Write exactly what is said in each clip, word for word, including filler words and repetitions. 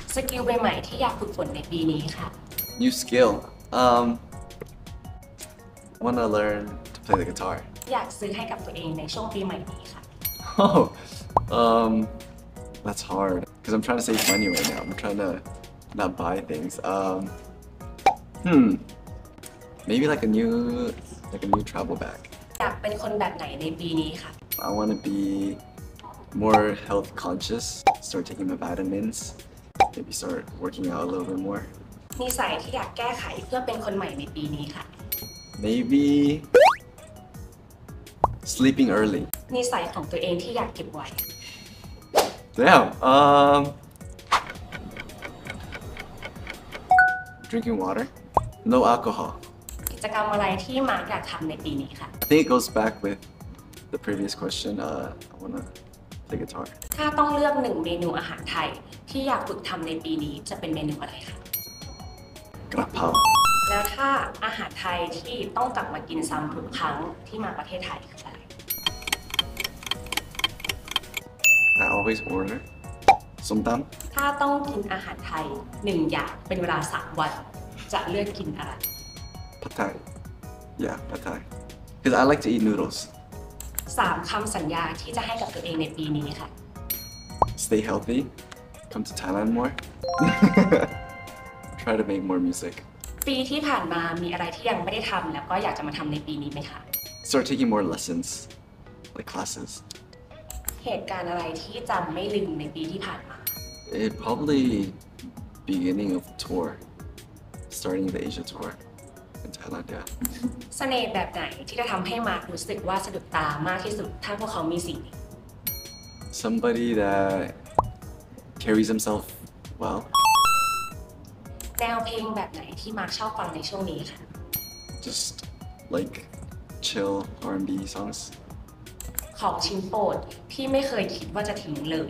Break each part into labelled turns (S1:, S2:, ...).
S1: สกิลใหม่ๆที่อยากฝึกฝนในปีนี้ค่ะ
S2: New skill. Um, I want to learn to play the guitar.
S1: อยากซื้อให้กับตัวเองในช่วงปีใหม่นี้ค่ะ
S2: Oh, um, that's hard because I'm trying to save money right now. I'm trying to not buy things. Um, hmm, maybe like a new, like a new travel bag.
S1: อยากเป็นคนแบบไหนในปีนี้ค่ะ
S2: I want to be more health conscious. Start taking my vitamins. Maybe start working out a little bit more.
S1: นิสัยที่อยากแก้ไขเพื่อเป็นคนใหม่ในปีนี้ค่ะ
S2: Maybe sleeping early.
S1: นิสัยของตัวเองที่อยากเก็บไว้
S2: Damn. Um, drinking water. No alcohol.
S1: กิจกรรมอะไรที่มาร์คอยากทำในปีนี้ค่ะ
S2: I think it goes back with the previous question. Uh, I wanna play guitar.
S1: ถ้าต้องเลือกหนึ่งเมนูอาหารไทยที่อยากฝึกทำในปีนี้จะเป็นเมนูอะไรคะ
S2: Grapao.
S1: แล้วถ้าอาหารไทยที่ต้องกลับมากินซ้ำทุกครั้งที่มาประเทศไทยคืออะไร
S2: I always order somtam.
S1: ถ้าต้องกินอาหารไทยหนึ่งอย่างเป็นเวลาสามวันจะเลือกกินอะไร
S2: Pad Thai. Yeah, Pad Thai. Because I like to eat noodles.
S1: สามคำสัญญาที่จะให้กับตัวเองในปีนี้ค่ะ
S2: Stay healthy. Come to Thailand more. Try to make more music.
S1: ปีที่ผ่านมามีอะไรที่ยังไม่ได้ทำแล้วก็อยากจะมาทำในปีนี้ไหมคะ
S2: Start taking more lessons, like classes.
S1: เหตุการณ์อะไรที่จำไม่ลืมในปีที่ผ่านมา
S2: It probably beginning of tour, starting the Asia tour in Thailand. Yeah.
S1: เสน่ห์แบบไหนที่จะทำให้มาร์ครู้สึกว่าสะดุดตามากที่สุดถ้าพวกเขามีสิ่งนี้
S2: Somebody that carries himself well.
S1: แนวเพลงแบบไหนที่มาร์คชอบฟังในช่วงนี้ค่ะ
S2: Just like chill R and B songs.
S1: ของชิ้นโปรดที่ไม่เคยคิดว่าจะทิ้งเลย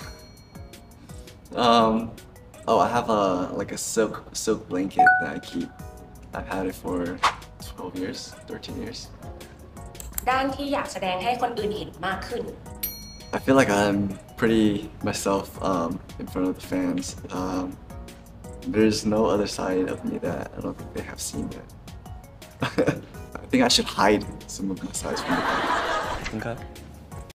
S2: Um, oh, I have a like a silk silk blanket that I keep. I've had it for twelve years, thirteen years.
S1: ด้านที่อยากแสดงให้คนอื่นเห็นมากขึ้น
S2: I feel like I'm pretty myself um, in front of the fans. Um, there's no other side of me that I don't think they have seen yet. I think I should hide some of my sides from the fans.
S3: Okay.